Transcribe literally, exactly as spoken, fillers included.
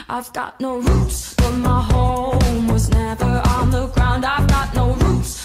I've got no roots, but my home was never on the ground. I've got no roots,